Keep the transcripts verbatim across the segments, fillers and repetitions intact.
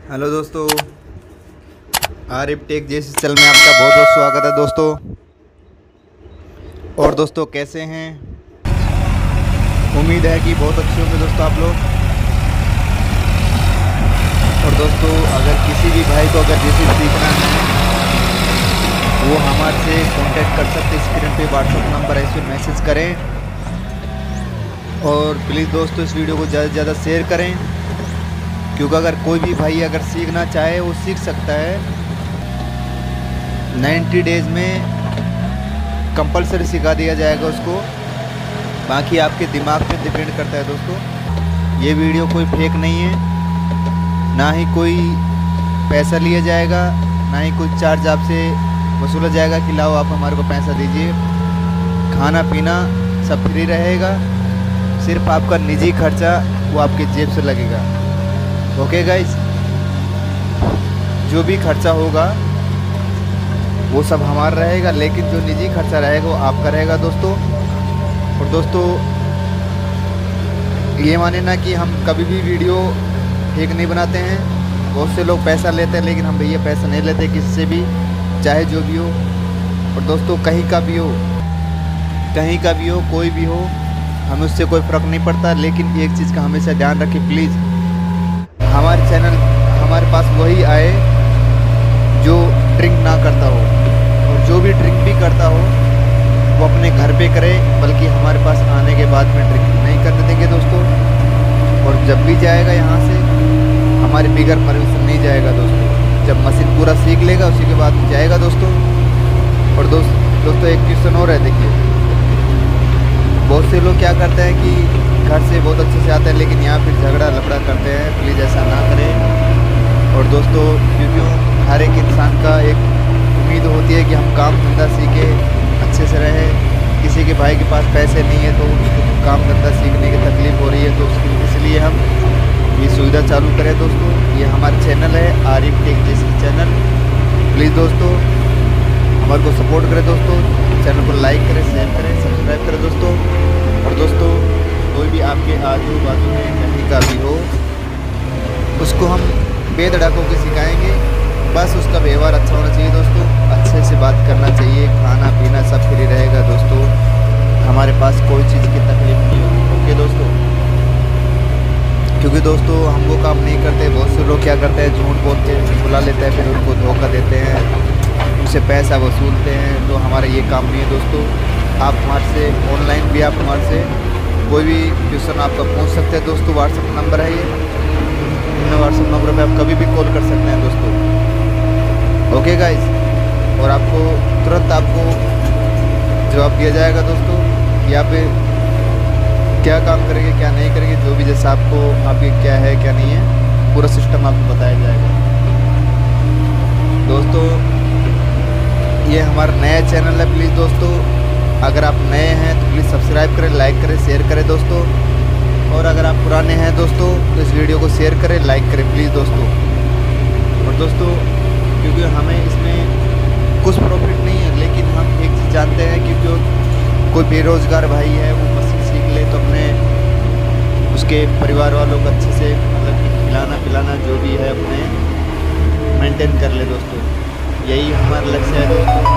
Hello दोस्तों, Arif tech जैसी channel में आपका बहुत बहुत स्वागत है दोस्तों। और दोस्तों कैसे हैं? उम्मीद है कि बहुत अच्छे होंगे दोस्तों आप लोग। और दोस्तों अगर किसी भी भाई को अगर जैसे सीखना है वो हमारे से कांटेक्ट कर सकते हैं। स्क्रीन पे व्हाट्सएप नंबर है, इस पर मैसेज करें। और प्लीज़ दोस्तों इस वीडियो को ज़्यादा से ज़्यादा शेयर करें, क्योंकि अगर कोई भी भाई अगर सीखना चाहे वो सीख सकता है। नाइन्टी डेज़ में कंपलसरी सिखा दिया जाएगा उसको, बाकी आपके दिमाग पे डिपेंड करता है दोस्तों। ये वीडियो कोई फेक नहीं है, ना ही कोई पैसा लिया जाएगा, ना ही कोई चार्ज आपसे वसूला जाएगा कि लाओ आप हमारे को पैसा दीजिए। खाना पीना सब फ्री रहेगा, सिर्फ आपका निजी खर्चा वो आपके जेब से लगेगा। ओके गाइस, जो भी खर्चा होगा वो सब हमारा रहेगा, लेकिन जो निजी खर्चा रहेगा वो आपका रहेगा दोस्तों। और दोस्तों ये माने ना कि हम कभी भी वीडियो फेक नहीं बनाते हैं। बहुत से लोग पैसा लेते हैं, लेकिन हम भैया पैसा नहीं लेते किसी से भी, चाहे जो भी हो। और दोस्तों कहीं का भी हो, कहीं का भी हो, कोई भी हो, हमें उससे कोई फ़र्क नहीं पड़ता। लेकिन एक चीज़ का हमेशा ध्यान रखें प्लीज़, हमारे चैनल हमारे पास वही आए जो ड्रिंक ना करता हो, और जो भी ड्रिंक भी करता हो वो अपने घर पे करे, बल्कि हमारे पास आने के बाद में ड्रिंक नहीं करने देंगे दोस्तों। और जब भी जाएगा यहाँ से हमारे बिगर परमिशन नहीं जाएगा दोस्तों। जब मशीन पूरा सीख लेगा उसी के बाद जाएगा दोस्तों। और दोस्त दोस्तों एक क्वेश्चन और है, देखिए बहुत से लोग क्या करते हैं कि घर से बहुत अच्छे से आते हैं, लेकिन यहाँ फिर झगड़ा लफड़ा करते हैं। प्लीज़ ऐसा ना करें। और दोस्तों क्योंकि हर एक इंसान का एक उम्मीद होती है कि हम काम धंधा सीखें, अच्छे से रहें। किसी के भाई के पास पैसे नहीं है तो उसको काम धंधा सीखने की तकलीफ़ हो रही है, तो इसलिए हम ये सुविधा चालू करें दोस्तों। ये हमारा चैनल है आरिफ टेक जैसी चैनल। प्लीज़ दोस्तों हमारे को सपोर्ट करें दोस्तों, चैनल को लाइक करें, शेयर करें, सब्सक्राइब करें दोस्तों। और दोस्तों कोई भी आपके आजू बाजू में कहीं का भी हो, उसको हम बेधड़क होकर सिखाएंगे। बस उसका व्यवहार अच्छा होना चाहिए दोस्तों, अच्छे से बात करना चाहिए, खाना पीना सब फ्री रहेगा दोस्तों। हमारे पास कोई चीज़ की तकलीफ नहीं होगी। ओके दोस्तों, क्योंकि दोस्तों हम वो काम नहीं करते। बहुत से लोग क्या करते हैं, झूठ बोल के बुला लेते हैं, फिर उनको धोखा देते हैं, उनसे पैसा वसूलते हैं। तो हमारा ये काम नहीं है दोस्तों। आप हमारे से ऑनलाइन भी आप हमारे से कोई भी क्वेश्चन आपका पूछ सकते हैं दोस्तों। व्हाट्सएप नंबर है ये, व्हाट्सएप नंबर पे आप कभी भी कॉल कर सकते हैं दोस्तों। ओके गाइस, और आपको तुरंत आपको जवाब दिया जाएगा दोस्तों कि आप क्या काम करेंगे क्या नहीं करेंगे, जो भी जैसा आपको आपके क्या है क्या नहीं है, पूरा सिस्टम आपको बताया जाएगा दोस्तों। ये हमारा नया चैनल है। प्लीज़ दोस्तों अगर आप नए हैं तो प्लीज़ सब्सक्राइब करें, लाइक करें, शेयर करें दोस्तों। और अगर आप पुराने हैं दोस्तों तो इस वीडियो को शेयर करें, लाइक करें प्लीज़ दोस्तों। और दोस्तों क्योंकि हमें इसमें कुछ प्रॉफिट नहीं है, लेकिन हम एक चीज़ जानते हैं कि जो कोई बेरोज़गार भाई है वो मशीन सीख ले तो अपने उसके परिवार वालों को अच्छे से मतलब खिलाना पिलाना जो भी है अपने मेंटेन कर ले दोस्तों। यही हमारा लक्ष्य है दोस्तों।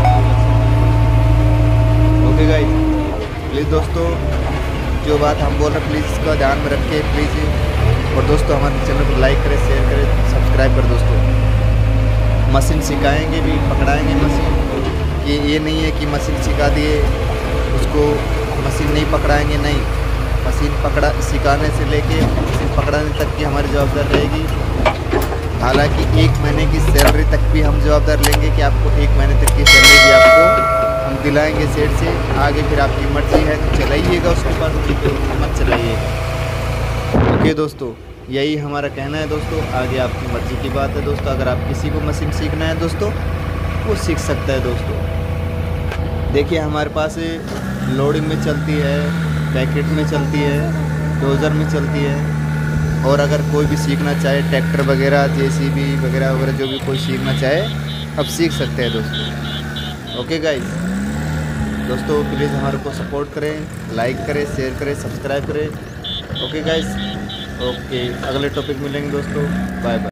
ओके गाइस, प्लीज़ दोस्तों जो बात हम बोल रहे हैं प्लीज़ इसका ध्यान में रखें प्लीज़। और दोस्तों हमारे चैनल को लाइक करें, शेयर करें, सब्सक्राइब करें दोस्तों। मशीन सिखाएंगे भी, पकड़ाएंगे मशीन। ये ये नहीं है कि मशीन सिखा दिए उसको मशीन नहीं पकड़ाएंगे, नहीं। मशीन पकड़ा सिखाने से लेके मशीन पकड़ाने तक की हमारी जवाबदारी रहेगी। हालांकि एक महीने की सैलरी तक भी हम जवाबदार लेंगे कि आपको एक महीने तक की सैलरी भी आपको हम दिलाएंगे सेठ से। आगे फिर आपकी मर्जी है तो चलाइएगा उसके पास, मत चलाइएगा। ओके दोस्तों, यही हमारा कहना है दोस्तों। आगे आपकी मर्जी की बात है दोस्तों। अगर आप किसी को मशीन सीखना है दोस्तों वो सीख सकता है दोस्तों। देखिए हमारे पास लोडिंग में चलती है, पैकेट में चलती है, डोजर में चलती है। और अगर कोई भी सीखना चाहे ट्रैक्टर वगैरह, जेसीबी वगैरह वगैरह जो भी कोई सीखना चाहे अब सीख सकते हैं दोस्तों। ओके गाइस, दोस्तों प्लीज़ हमारे को सपोर्ट करें, लाइक करें, शेयर करें, सब्सक्राइब करें। ओके गाइस, ओके अगले टॉपिक मिलेंगे दोस्तों। Bye bye.